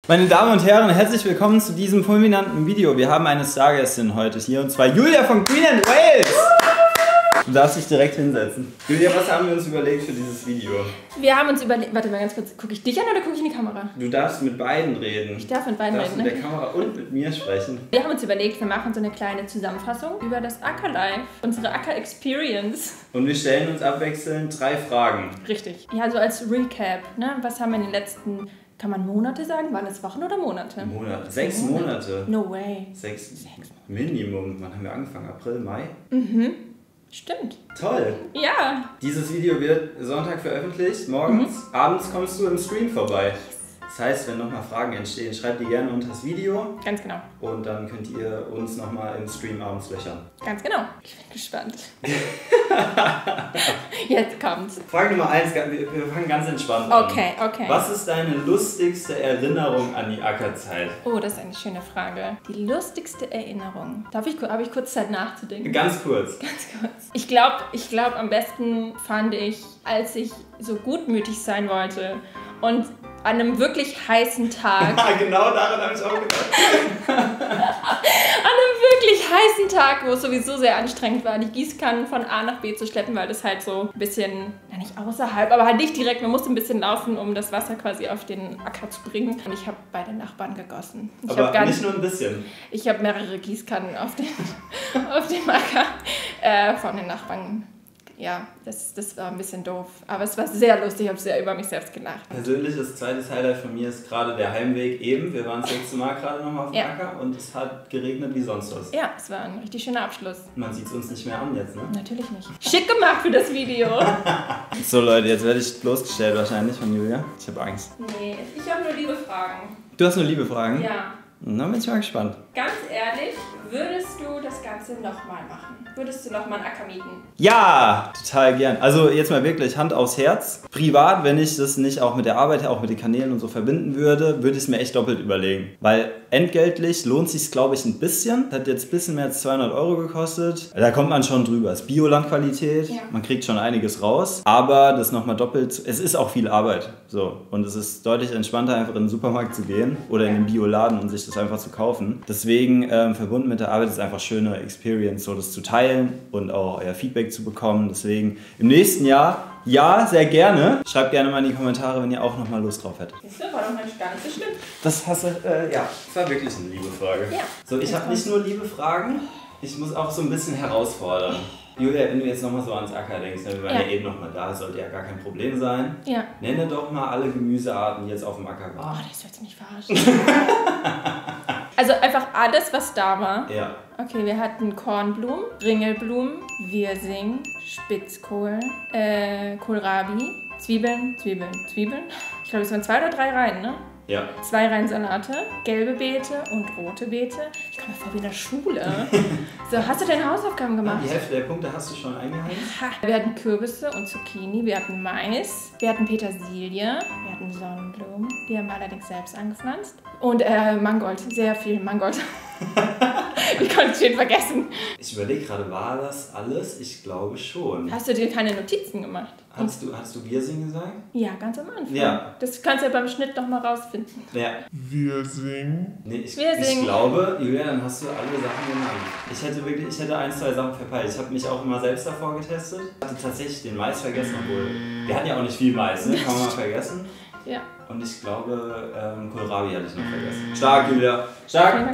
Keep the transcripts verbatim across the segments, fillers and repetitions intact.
Meine Damen und Herren, herzlich willkommen zu diesem fulminanten Video. Wir haben eine Stargästin heute hier, und zwar Julia von Queen and Wales. Du darfst dich direkt hinsetzen. Julia, was haben wir uns überlegt für dieses Video? Wir haben uns überlegt... Warte mal ganz kurz. Gucke ich dich an oder gucke ich in die Kamera? Du darfst mit beiden reden. Ich darf mit beiden du darfst reden, mit ne? der Kamera und mit mir sprechen. Wir haben uns überlegt, wir machen so eine kleine Zusammenfassung über das Acker-Life, unsere Acker-Experience. Und wir stellen uns abwechselnd drei Fragen. Richtig. Ja, so als Recap, ne? Was haben wir in den letzten... Kann man Monate sagen? Waren es Wochen oder Monate? Monate. Sechs Monate. No way. Sechs. Sechs. Minimum. Wann haben wir angefangen? April, Mai? Mhm. Stimmt. Toll. Ja. Dieses Video wird Sonntag veröffentlicht. Morgens. Mhm. Abends kommst du im Stream vorbei. Das heißt, wenn nochmal Fragen entstehen, schreibt die gerne unter das Video. Ganz genau. Und dann könnt ihr uns nochmal im Stream abends löchern. Ganz genau. Ich bin gespannt. Jetzt kommt's. Frage Nummer eins, wir fangen ganz entspannt an. Okay, okay. Was ist deine lustigste Erinnerung an die Ackerzeit? Oh, das ist eine schöne Frage. Die lustigste Erinnerung. Darf ich, habe ich kurz Zeit nachzudenken? Ganz kurz. Ganz kurz. Ich glaube, ich glaub, am besten fand ich, als ich so gutmütig sein wollte und an einem wirklich heißen Tag. Genau daran habe ich auch gedacht. An einem wirklich heißen Tag, wo es sowieso sehr anstrengend war, die Gießkannen von A nach B zu schleppen, weil das halt so ein bisschen, ja nicht außerhalb, aber halt nicht direkt, man musste ein bisschen laufen, um das Wasser quasi auf den Acker zu bringen. Und ich habe bei den Nachbarn gegossen. Ich aber gar nicht nur ein bisschen. Ich habe mehrere Gießkannen auf, den, auf dem Acker äh, von den Nachbarn. Ja, das, das war ein bisschen doof. Aber es war sehr lustig, ich habe sehr über mich selbst gelacht. Persönlich, das zweite Highlight von mir ist gerade der Heimweg eben. Wir waren das letzte Mal gerade nochmal auf dem ja. Acker und es hat geregnet wie sonst was. Ja, es war ein richtig schöner Abschluss. Man sieht es uns nicht mehr an jetzt, ne? Natürlich nicht. Schick gemacht für das Video. So Leute, jetzt werde ich bloßgestellt wahrscheinlich von Julia. Ich habe Angst. Nee, ich habe nur liebe Fragen. Du hast nur liebe Fragen? Ja. Na, bin ich mal gespannt. Ganz ehrlich, würdest du das Ganze nochmal machen? Würdest du nochmal einen Acker mieten? Ja, total gern. Also jetzt mal wirklich Hand aufs Herz. Privat, wenn ich das nicht auch mit der Arbeit, auch mit den Kanälen und so verbinden würde, würde ich es mir echt doppelt überlegen. Weil entgeltlich lohnt es sich, glaube ich, ein bisschen. Hat jetzt ein bisschen mehr als zweihundert Euro gekostet. Da kommt man schon drüber. Es ist Biolandqualität, ja. Man kriegt schon einiges raus. Aber das nochmal doppelt, es ist auch viel Arbeit. So. Und es ist deutlich entspannter, einfach in den Supermarkt zu gehen oder in den Bioladen und sich das einfach zu kaufen. Deswegen ähm, verbunden mit der Arbeit ist es einfach schöne Experience, so das zu teilen und auch euer Feedback zu bekommen. Deswegen im nächsten Jahr, ja, sehr gerne. Schreibt gerne mal in die Kommentare, wenn ihr auch nochmal Lust drauf hättet. Das war doch gar nicht so schlimm. Das hast du, äh, ja, das war wirklich eine liebe Frage. Ja. So, ich habe nicht nur liebe Fragen, ich muss auch so ein bisschen herausfordern. Julia, wenn du jetzt nochmal so ans Acker denkst, wir waren ja, ja eben nochmal da, sollte ja gar kein Problem sein. Ja. Nenne doch mal alle Gemüsearten, die jetzt auf dem Acker waren. Oh, das wird mich verarschen. Also einfach alles, was da war. Ja. Okay, wir hatten Kornblumen, Ringelblumen, Wirsing, Spitzkohl, äh, Kohlrabi, Zwiebeln, Zwiebeln, Zwiebeln. Ich glaube, es waren zwei oder drei Reihen, ne? Ja. Zwei Reihen Salate, gelbe Beete und rote Beete. Ich komme mir vor wie in der Schule. So, hast du deine Hausaufgaben gemacht? Die Hälfte der Punkte hast du schon eingehalten. Ja. Wir hatten Kürbisse und Zucchini, wir hatten Mais, wir hatten Petersilie, wir hatten Sonnenblumen. Die haben wir allerdings selbst angepflanzt. Und äh, Mangold, sehr viel Mangold. Ich konnte es schön vergessen. Ich überlege gerade, war das alles? Ich glaube schon. Hast du dir keine Notizen gemacht? Hast du, hast du Wirsing gesagt? Ja, ganz am Anfang. Ja. Das kannst du ja beim Schnitt noch mal rausfinden. Ja. Wirsing. Nee, ich, Wirsing. ich glaube, Julia, dann hast du alle Sachen genannt. Ich hätte wirklich, ich hätte ein, zwei Sachen verpeilt. Ich habe mich auch immer selbst davor getestet. Ich hatte tatsächlich den Mais vergessen, obwohl wir hatten ja auch nicht viel Mais, ne? Kann man mal vergessen. Ja. Und ich glaube, ähm, Kohlrabi hatte ich noch vergessen. Stark, Julia. Stark.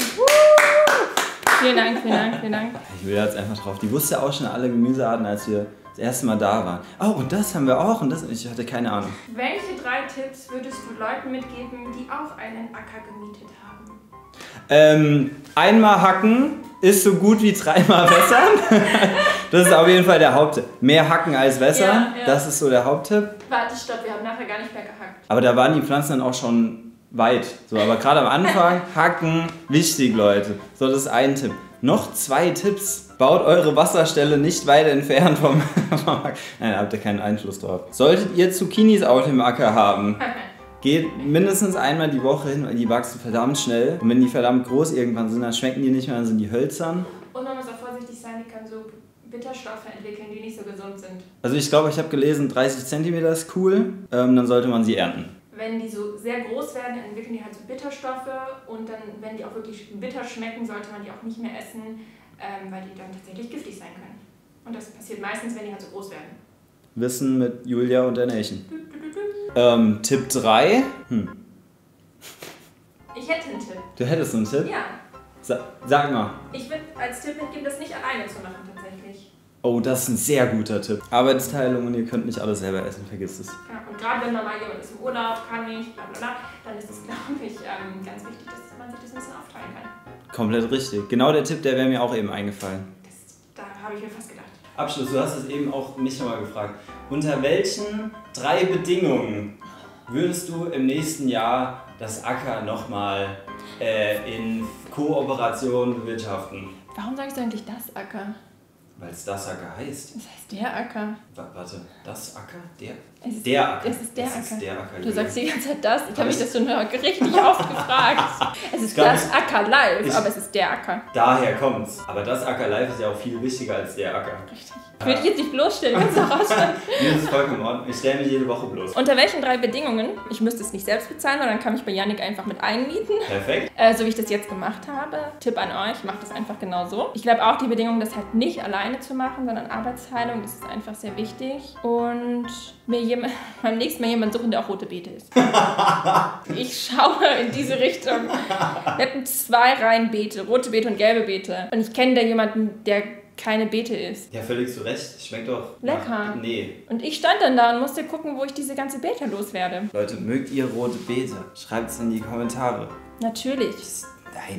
Vielen Dank, vielen Dank, vielen Dank. Ich will jetzt einfach drauf. Die wusste auch schon alle Gemüsearten, als wir das erste Mal da waren. Oh, und das haben wir auch. Und das, ich hatte keine Ahnung. Welche drei Tipps würdest du Leuten mitgeben, die auch einen Acker gemietet haben? Ähm, einmal hacken ist so gut wie dreimal wässern. Das ist auf jeden Fall der Haupttipp. Mehr hacken als wässern, ja, ja. Das ist so der Haupttipp. Warte, stopp, wir haben nachher gar nicht mehr gehackt. Aber da waren die Pflanzen dann auch schon weit. So, aber gerade am Anfang, hacken, wichtig, Leute. So, das ist ein Tipp. Noch zwei Tipps. Baut eure Wasserstelle nicht weit entfernt vom, vom Acker. Nein, da habt ihr keinen Einfluss drauf. Solltet ihr Zucchinis auf dem Acker haben, geht mindestens einmal die Woche hin, weil die wachsen verdammt schnell. Und wenn die verdammt groß irgendwann sind, dann schmecken die nicht mehr, dann sind die hölzern. Und man muss auch vorsichtig sein, die können so Bitterstoffe entwickeln, die nicht so gesund sind. Also ich glaube, ich habe gelesen, dreißig Zentimeter ist cool, ähm, dann sollte man sie ernten. wenn die so sehr groß werden, entwickeln die halt so Bitterstoffe und dann, wenn die auch wirklich bitter schmecken, sollte man die auch nicht mehr essen, ähm, weil die dann tatsächlich giftig sein können. Und das passiert meistens, wenn die halt so groß werden. Wissen mit Julia und der Nation. Ähm, Tipp drei. Hm. Ich hätte einen Tipp. Du hättest einen Tipp? Ja. Sa sag mal. Ich würde als Tipp mitgeben, das nicht alleine zu machen tatsächlich. Oh, das ist ein sehr guter Tipp. Arbeitsteilung und ihr könnt nicht alles selber essen, vergiss es. Ja, und gerade wenn man mal jemand ist im Urlaub, kann nicht, bla bla bla, dann ist es, glaube ich, ähm, ganz wichtig, dass man sich das ein bisschen aufteilen kann. Komplett richtig. Genau der Tipp, der wäre mir auch eben eingefallen. Das, da habe ich mir fast gedacht. Abschluss, du hast es eben auch mich nochmal gefragt. Unter welchen drei Bedingungen würdest du im nächsten Jahr das Acker nochmal äh, in Kooperation bewirtschaften? Warum sagst du eigentlich das Acker? Weil es das Acker heißt. Das heißt der Acker. W warte, das Acker? Der? Es ist, der Acker. Es ist der es Acker. Ist der Acker. Du sagst die ganze Zeit das. Ich habe mich das schon richtig oft gefragt. Es ist glaub, das ich, Acker live, ich, aber es ist der Acker. Daher kommt's. Aber das Acker live ist ja auch viel wichtiger als der Acker. Richtig. Ich will dich jetzt nicht bloßstellen, kannst du auch rausstellen. Mir ist es vollkommen in Ordnung. Ich stelle mich jede Woche bloß. Unter welchen drei Bedingungen? Ich müsste es nicht selbst bezahlen, sondern kann mich bei Yannick einfach mit einmieten. Perfekt. Äh, so wie ich das jetzt gemacht habe. Tipp an euch, macht das einfach genau so. Ich glaube auch die Bedingung, das halt nicht alleine zu machen, sondern Arbeitsteilung, das ist einfach sehr wichtig. Und mir jemand, beim nächsten Mal jemand suchen, der auch rote Beete ist. Ich schaue in diese Richtung. Wir hatten zwei Reihen Beete, rote Beete und gelbe Beete. Und ich kenne da jemanden, der keine Beete isst. Ja, völlig zu Recht. Schmeckt doch lecker. Nach, nee. Und ich stand dann da und musste gucken, wo ich diese ganze Beete loswerde. Leute, mögt ihr rote Beete? Schreibt es in die Kommentare. Natürlich. Nein.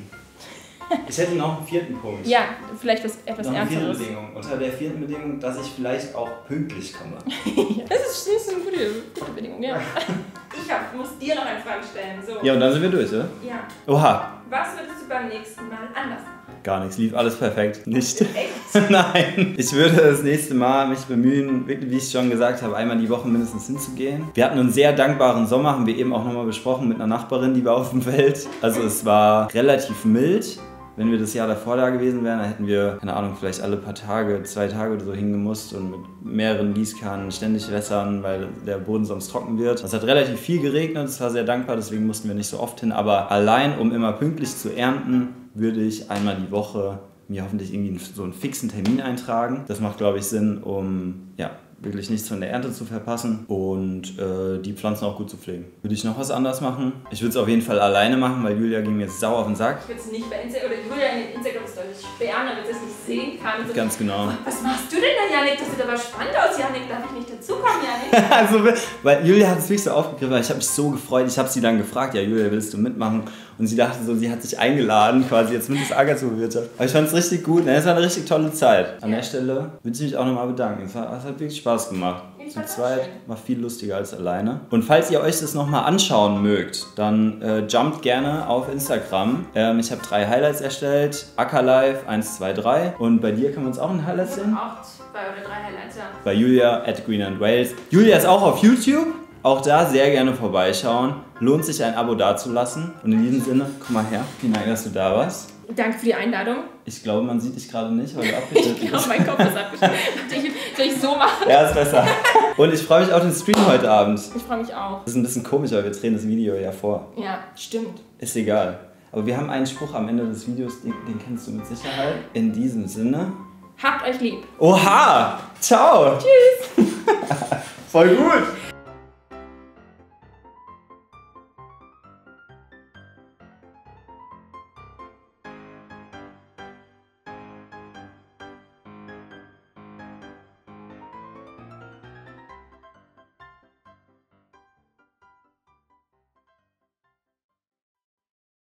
Ich hätte noch einen vierten Punkt. Ja, vielleicht was etwas noch eine vierte Ernsteres. Bedingung. Unter der vierten Bedingung, dass ich vielleicht auch pünktlich komme. Das ist, das ist eine gute, gute Bedingung, ja. Ich hab, muss dir noch eine Frage stellen. So. Ja, und dann sind wir durch, oder? Ja. Oha. Was würdest du beim nächsten Mal anders machen? Gar nichts, lief alles perfekt. Nicht. Echt? Nein. Ich würde das nächste Mal mich bemühen, wirklich, wie ich schon gesagt habe, einmal die Woche mindestens hinzugehen. Wir hatten einen sehr dankbaren Sommer, haben wir eben auch nochmal besprochen mit einer Nachbarin, die war auf dem Feld. Also es war relativ mild. Wenn wir das Jahr davor da gewesen wären, dann hätten wir, keine Ahnung, vielleicht alle paar Tage, zwei Tage oder so hingemusst und mit mehreren Gießkannen ständig wässern, weil der Boden sonst trocken wird. Es hat relativ viel geregnet, es war sehr dankbar, deswegen mussten wir nicht so oft hin. Aber allein, um immer pünktlich zu ernten, würde ich einmal die Woche mir hoffentlich irgendwie so einen fixen Termin eintragen. Das macht, glaube ich, Sinn, um ja, wirklich nichts von der Ernte zu verpassen und äh, die Pflanzen auch gut zu pflegen. Würde ich noch was anders machen? Ich würde es auf jeden Fall alleine machen, weil Julia ging mir jetzt sauer auf den Sack. Ich würde es nicht bei Instagram, oder Julia in den Instagram-Stories sperren, damit sie es nicht sehen kann. So, ganz genau. Was machst du denn da, Yannick? Das sieht aber spannend aus, Yannick. Darf ich nicht dazukommen, Yannick? Also, weil Julia hat es wirklich so aufgegriffen, weil ich habe mich so gefreut. Ich habe sie dann gefragt, ja Julia, willst du mitmachen? Und sie dachte so, sie hat sich eingeladen, quasi jetzt mit das Acker zu bewirtschaften. Aber ich fand es richtig gut. Es war eine richtig tolle Zeit. An ja. der Stelle würde ich mich auch nochmal bedanken. Es hat, es hat wirklich Spaß gemacht. Zu zweit war viel lustiger als alleine. Und falls ihr euch das nochmal anschauen mögt, dann äh, jumpt gerne auf Instagram. Ähm, ich habe drei Highlights erstellt. Ackerlife eins, zwei, drei. Und bei dir kann man uns auch ein Highlight sehen? Auch zwei oder drei Highlights, ja. Bei Julia at Green and Wales. Julia ist auch auf YouTube. Auch da sehr gerne vorbeischauen. Lohnt sich ein Abo dazulassen. Und in diesem Sinne, komm mal her. Vielen Dank, dass du da warst. Danke für die Einladung. Ich glaube, man sieht dich gerade nicht, weil du abgeschnitten bist. Ich glaube, mein Kopf ist abgeschnitten. Soll ich so machen? Ja, ist besser. Und ich freue mich auf den Stream heute Abend. Ich freue mich auch. Das ist ein bisschen komisch, weil wir drehen das Video ja vor. Ja, stimmt. Ist egal. Aber wir haben einen Spruch am Ende des Videos, den, den kennst du mit Sicherheit. In diesem Sinne. Habt euch lieb. Oha! Ciao! Tschüss! Voll gut!